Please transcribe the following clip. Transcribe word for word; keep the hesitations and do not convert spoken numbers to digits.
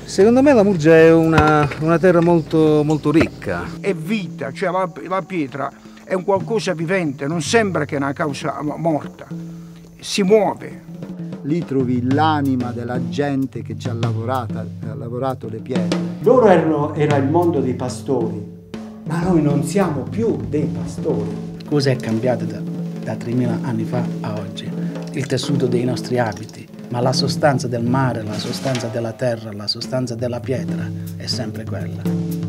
Secondo me la Murgia è una, una terra molto, molto ricca. È vita, cioè la, la pietra è un qualcosa vivente, non sembra che è una causa morta, si muove. Lì trovi l'anima della gente che ci ha lavorato, ha lavorato le pietre. Loro erano, era il mondo dei pastori, ma noi non siamo più dei pastori. Cosa è cambiato da, da tremila anni fa a oggi? Il tessuto dei nostri abiti, ma la sostanza del mare, la sostanza della terra, la sostanza della pietra è sempre quella.